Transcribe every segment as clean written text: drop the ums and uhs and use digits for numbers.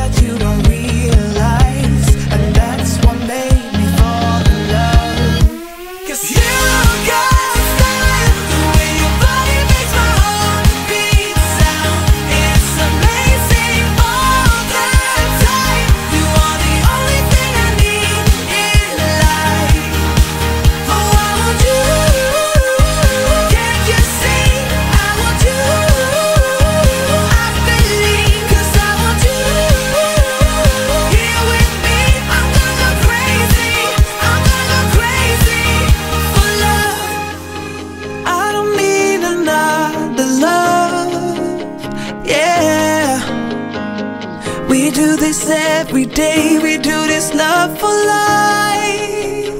that you don't realize, and that's what made me fall in love. 'Cause you got style, the way your body makes my heart beat sound. It's amazing all the time. You are the only thing I need in life. Oh, I want you. Can't you see? I want you. I believe, 'cause I want you. Here with me, I'm gonna go crazy. I'm gonna go crazy for love. I don't need another love. Yeah, we do this every day. We do this love for life.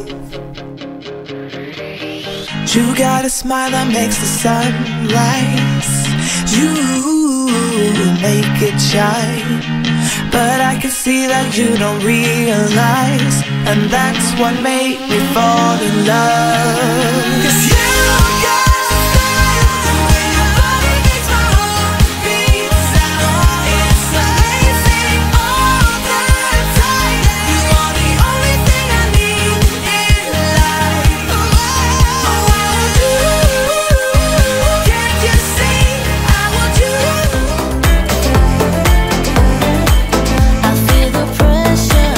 You got a smile that makes the sun rise. You make it shine, but I can see that you don't realize, and that's what made me fall in love. 'Cause you got style, the way your body makes my heart beat sound. It's amazing all the time. You are the only thing I need in life. Oh, I want you. Can't you see? I want you. I feel the pressure.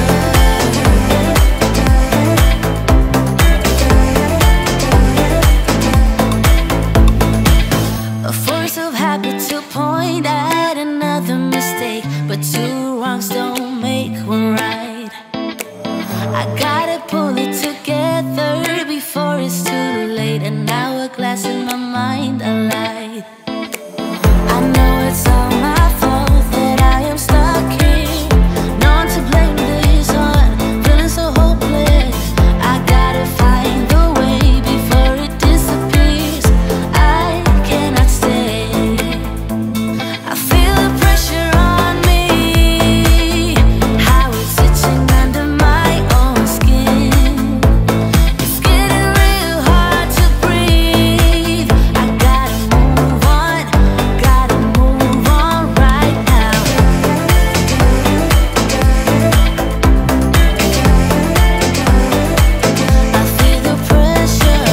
A force of habit to point at another mistake, but two wrongs don't make one right. I gotta pull it together before it's too late. An hourglass in my mind, a light. I know it's all my fault that I am stuck here. No one to blame this on, feeling so hopeless. I gotta find the way before it disappears. I cannot stay. I feel the pressure on me, how it's itching under my own skin. It's getting real hard to breathe. I gotta move on right now. I feel the pressure.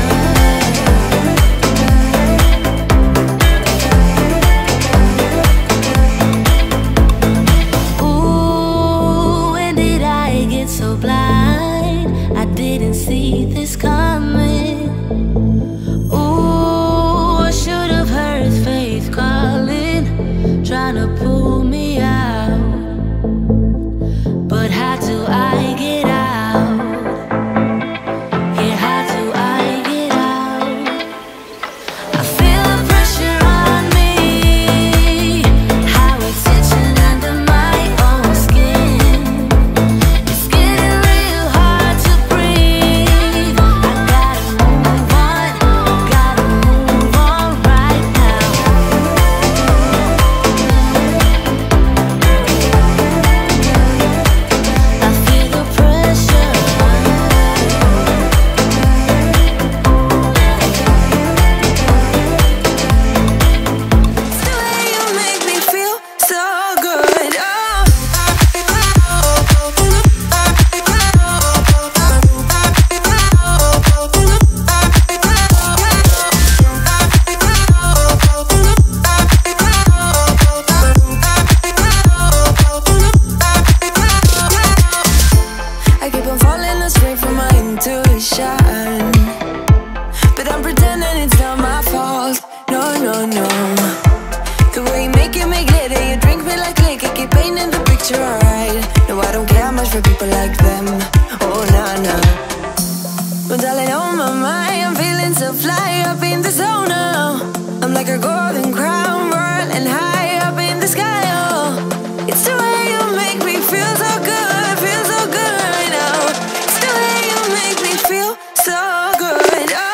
Ooh, when did I get so blind? I didn't see this coming. Ooh, I should have heard faith calling, trying to pull me out. But how do I get out? Yeah, how do I get out? I feel the pressure on me, how it's itching under my own skin. It's getting real hard to breathe. I gotta move on right now. I feel the pressure. It's the way you make me feel so good. I keep on falling astray from my intuition, but I'm pretending it's not my fault. No, no, no. The way you make it make glitter, you drink me like liquor, keep painting the picture alright. No, I don't care much for people like them. Oh, nah, nah. But darling, on my mind, I'm feeling so fly up in the zone now. I'm like a golden crown, whirling high up in the sky. Oh, it's the way you make me feel so good, feel so good right now. It's the way you make me feel so good. Oh.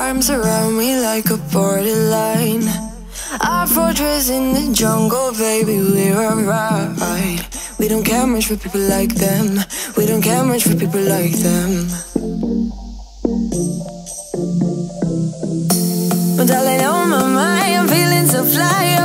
arms around me like a borderline. Our fortress in the jungle, baby, we're alright. We don't care much for people like them. We don't care much for people like them. But darling, on my mind, I'm feeling so fly.